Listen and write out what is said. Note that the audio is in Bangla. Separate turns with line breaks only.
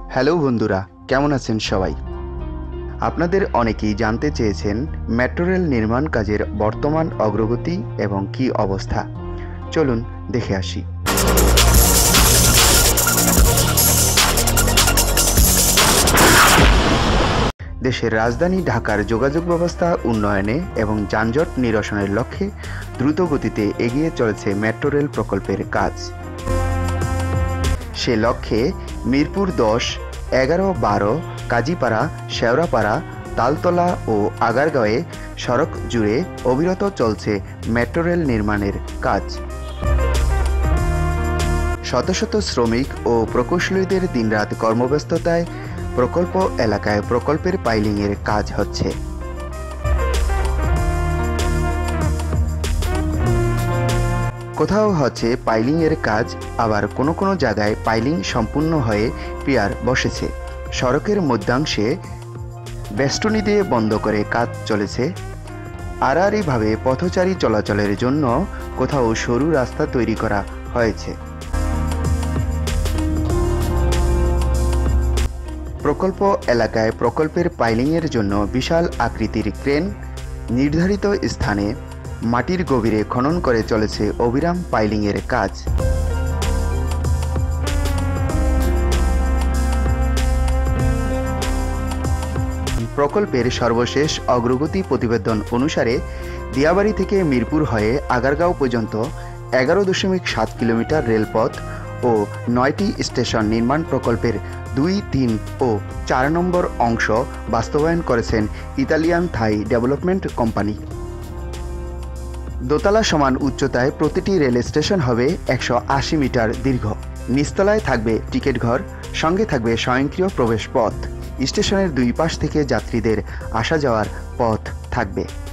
হ্যালো বন্ধুরা, কেমন আছেন সবাই? আপনাদের অনেকেই জানতে চেয়েছেন মেট্রো রেল নির্মাণ কাজের বর্তমান অগ্রগতি এবং কী অবস্থা। চলুন দেখে আসি। দেশের রাজধানী ঢাকার যোগাযোগ ব্যবস্থা উন্নয়নে এবং যানজট নিরসনের লক্ষ্যে দ্রুত গতিতে এগিয়ে চলেছে মেট্রো রেল প্রকল্পের কাজ। সে লক্ষ্যে মিরপুর 10, 11, 12, কাজীপাড়া, শেওড়াপাড়া, তালতলা ও আগারগাঁওয়ে সড়ক জুড়ে অবিরত চলছে মেট্রো রেল নির্মাণের কাজ। শত শত শ্রমিক ও প্রকৌশলীদের দিনরাত কর্মব্যস্ততায় প্রকল্প এলাকায় প্রকল্পের পাইলিংয়ের কাজ হচ্ছে। কোথাও হচ্ছে পাইলিংয়ের কাজ, আবার কোনো কোনো জায়গায় পাইলিং সম্পূর্ণ হয়ে পিয়ার বসেছে। সড়কের মধ্যাংশে বেষ্টনী দিয়ে বন্ধ করে কাজ চলেছে। আড়াআড়িভাবে পথচারী চলাচলের জন্য কোথাও সরু রাস্তা তৈরি করা হয়েছে। প্রকল্প এলাকায় প্রকল্পের পাইলিংয়ের জন্য বিশাল আকৃতির ক্রেন নির্ধারিত স্থানে মাটির গভীরে খনন করে চলেছে অবিরাম পাইলিংয়ের কাজ। প্রকল্পের সর্বশেষ অগ্রগতি প্রতিবেদন অনুসারে দিয়াবাড়ি থেকে মিরপুর হয়ে আগারগাঁও পর্যন্ত 11.7 কিলোমিটার রেলপথ ও 9টি স্টেশন নির্মাণ প্রকল্পের 2, 3 ও 4 নম্বর অংশ বাস্তবায়ন করেছেন ইতালিয়ান থাই ডেভেলপমেন্ট কোম্পানি। দোতলা সমান উচ্চতায় প্রতিটি রেল স্টেশন হবে 180 মিটার দীর্ঘ। নিচতলায় থাকবে টিকিট ঘর, সঙ্গে থাকবে স্বয়ংক্রিয় প্রবেশ পথ। স্টেশনের দুই পাশ থেকে যাত্রীদের আসা যাওয়ার পথ থাকবে।